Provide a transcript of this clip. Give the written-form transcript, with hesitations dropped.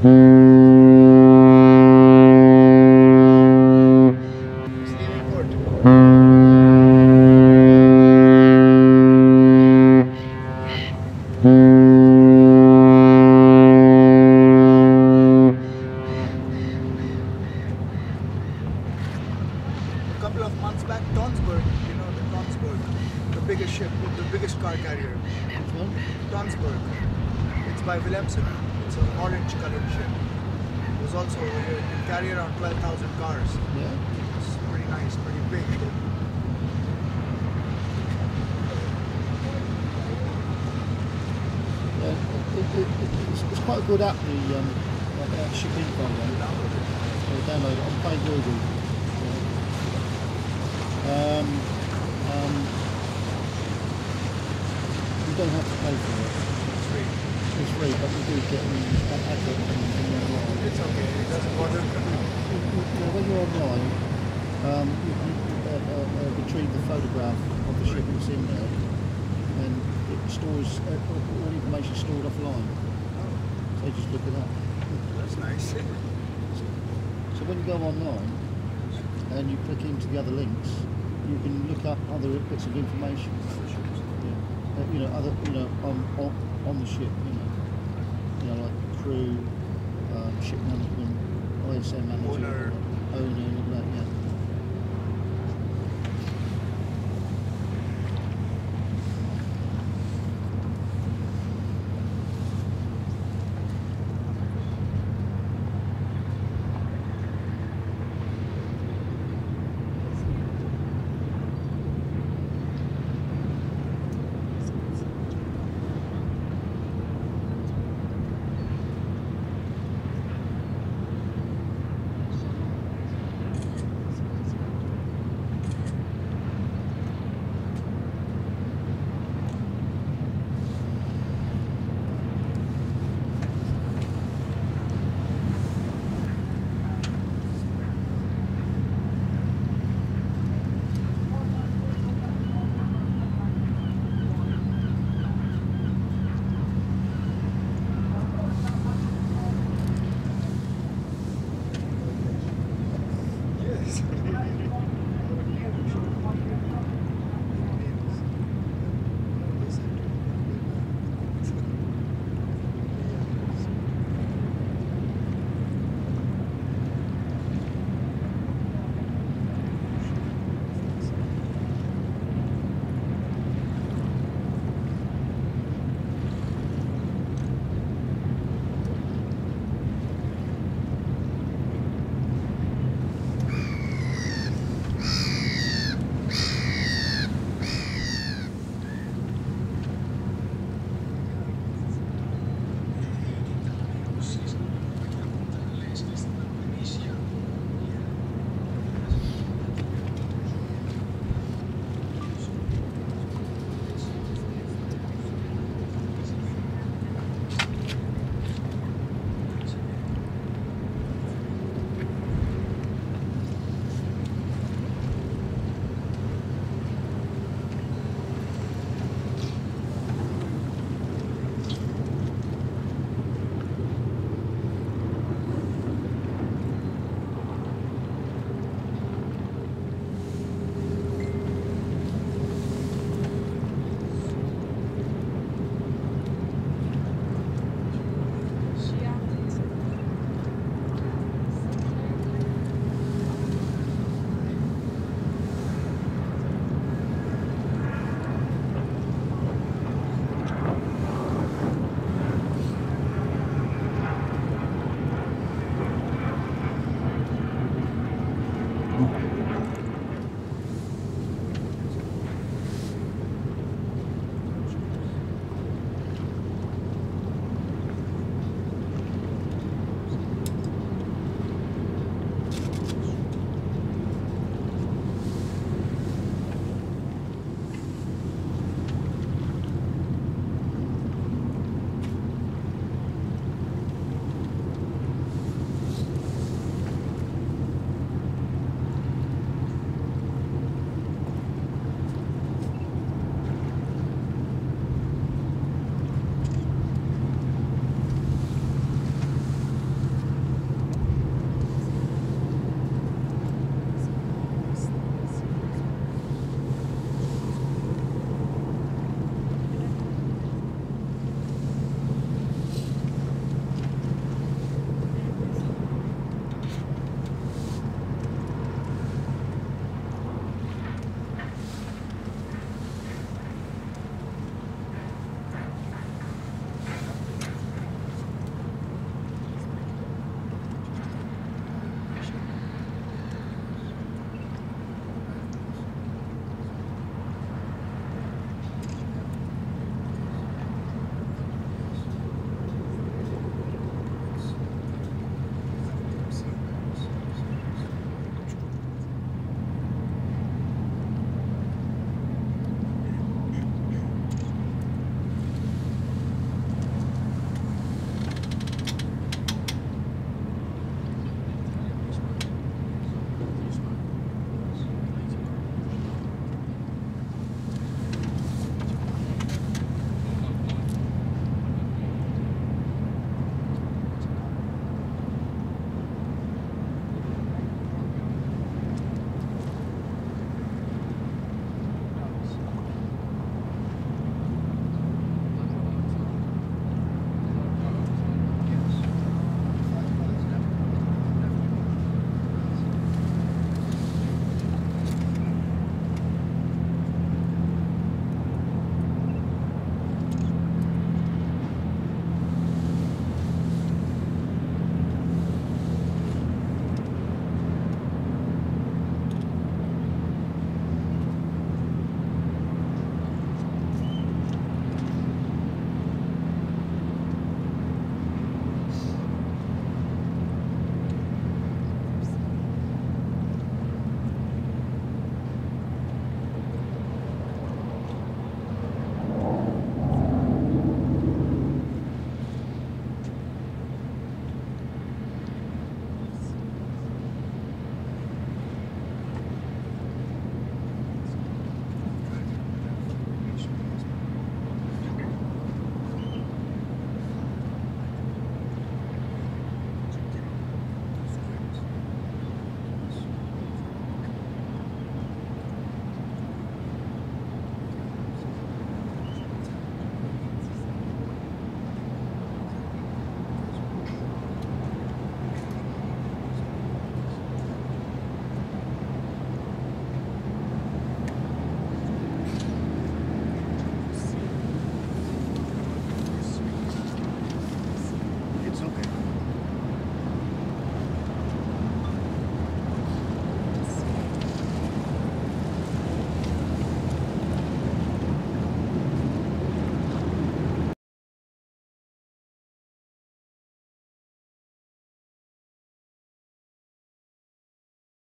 By Vlissingen. It's an orange colored ship. It was also, it can carry around 12,000 cars. Yeah. It's pretty nice, pretty big. Yeah, it's quite a good app, the ship info one. Download it on Play Google. You don't have to pay for it. It's free, but we do get an advert online. It's okay, it doesn't bother me. When you're online, you can retrieve the photograph of the ship that's in there, and it stores all the information stored offline. So just look it up. That's nice. So when you go online and you click into the other links, you can look up other bits of information. On the ship, like crew, ship management, ISM manager, owner, and all that. Yeah.